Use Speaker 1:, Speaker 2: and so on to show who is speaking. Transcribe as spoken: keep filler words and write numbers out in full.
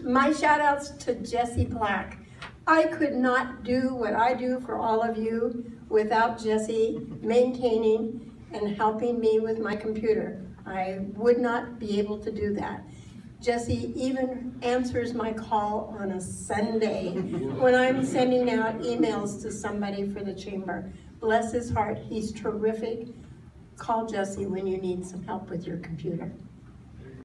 Speaker 1: My shout outs to Jesse Black. I could not do what I do for all of you without Jesse maintaining and helping me with my computer. I would not be able to do that. Jesse even answers my call on a Sunday when I'm sending out emails to somebody for the chamber. Bless his heart, he's terrific. Call Jesse when you need some help with your computer.